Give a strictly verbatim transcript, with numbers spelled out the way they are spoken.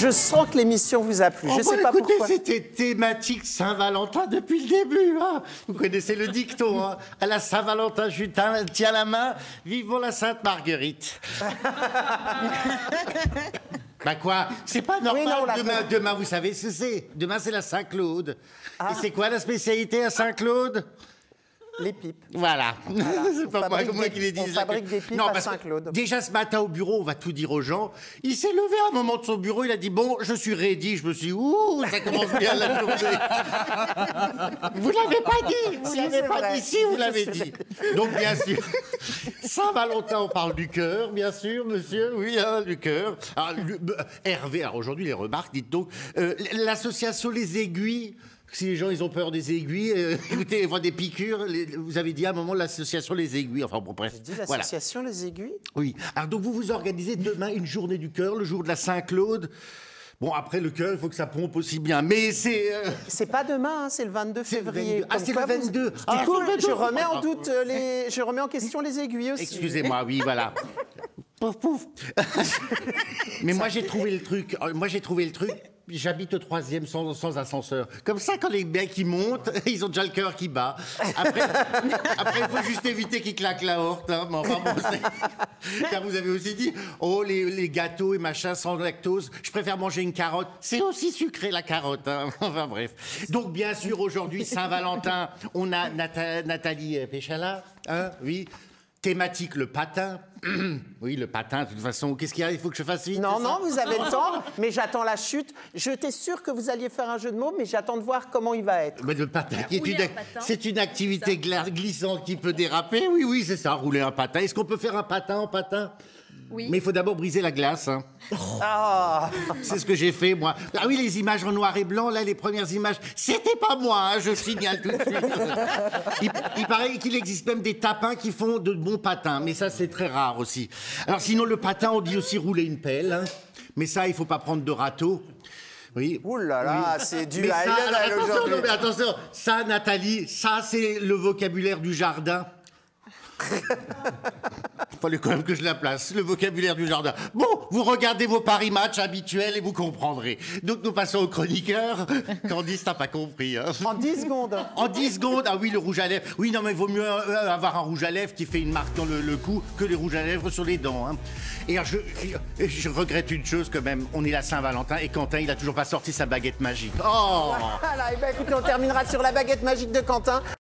Je sens que l'émission vous a plu. Oh, je bon, sais pas écoutez, pourquoi. c'était thématique Saint-Valentin depuis le début. Hein. Vous connaissez le dicton. Hein. À la Saint-Valentin, je tiens la main. Vivons la Sainte Marguerite. Bah quoi? C'est pas normal. Oui, non, demain, demain, vous savez ce que c'est. Demain, c'est la Saint-Claude. Ah. Et c'est quoi la spécialité à Saint-Claude? Les pipes. Voilà. voilà. C'est pas moi, moi qui les dis. On fabrique des pipes non, à Saint-Claude. Déjà ce matin au bureau, on va tout dire aux gens. Il s'est levé à un moment de son bureau, il a dit bon, je suis ready. Je me suis dit, ouh, ça commence bien la journée. Vous l'avez pas dit. Vous si, l'avez pas vrai. dit. Si, vous l'avez dit. Donc bien sûr, Saint-Valentin, on parle du cœur, bien sûr, monsieur. Oui, hein, du cœur. Alors, le, Hervé, alors aujourd'hui les remarques, dites donc, euh, l'association Les Aiguilles. Si les gens ils ont peur des aiguilles, euh, écoutez, ils voient des piqûres. Les, vous avez dit à un moment l'association Les Aiguilles. Enfin bon, bref. J'ai dit l'association voilà. Les Aiguilles. Oui. Alors donc vous vous organisez demain une journée du cœur, le jour de la Saint-Claude. Bon, après le cœur, il faut que ça pompe aussi bien. Mais c'est. Euh... C'est pas demain, hein, c'est le vingt-deux février. vingt-deux. Ah, c'est le vingt-deux. Vous... Ah, du coup, vingt-deux. je remets en doute les. Je remets en question les aiguilles aussi. Excusez-moi, oui, voilà. Pouf, pouf. Mais moi j'ai trouvé le truc. Moi j'ai trouvé le truc. J'habite au troisième sans, sans ascenseur. Comme ça, quand les mecs qui montent, ils ont déjà le cœur qui bat. Après, après, il faut juste éviter qu'ils claquent la horte. Hein. Mais enfin, bon, car vous avez aussi dit, oh, les, les gâteaux et machin sans lactose, je préfère manger une carotte. C'est aussi sucré, la carotte. Hein. Enfin, bref. Donc, bien sûr, aujourd'hui, Saint-Valentin, on a Nata Nathalie Péchala, hein, oui. Thématique, le patin. Oui, le patin, de toute façon. Qu'est-ce qu'il y a? Il faut que je fasse vite? Non, non, vous avez le temps, mais j'attends la chute. J'étais sûre que vous alliez faire un jeu de mots, mais j'attends de voir comment il va être. Mais le patin, c'est une, une activité glissante qui peut déraper. Oui, oui, c'est ça, rouler un patin. Est-ce qu'on peut faire un patin en patin? Oui. Mais il faut d'abord briser la glace. Hein. Oh. C'est ce que j'ai fait, moi. Ah oui, les images en noir et blanc, là, les premières images, c'était pas moi, hein, je signale tout de suite. Il, il paraît qu'il existe même des tapins qui font de bons patins, mais ça, c'est très rare aussi. Alors sinon, le patin, on dit aussi rouler une pelle, hein. Mais ça, il faut pas prendre de râteau. Oui. Ouh là là, oui. C'est du mais à ça, alors, attention, non, mais attention, ça, Nathalie, ça, c'est le vocabulaire du jardin. Fallait quand même que je la place, le vocabulaire du jardin. Bon, vous regardez vos paris match habituels et vous comprendrez. Donc nous passons au chroniqueur. Candice, t'as pas compris. Hein. En dix secondes. En dix secondes, ah oui, le rouge à lèvres. Oui, non, mais il vaut mieux avoir un rouge à lèvres qui fait une marque dans le, le cou que les rouges à lèvres sur les dents. Hein. Et alors, je, je regrette une chose quand même. On est la Saint-Valentin et Quentin, il a toujours pas sorti sa baguette magique. Oh voilà, et ben écoutez, on terminera sur la baguette magique de Quentin.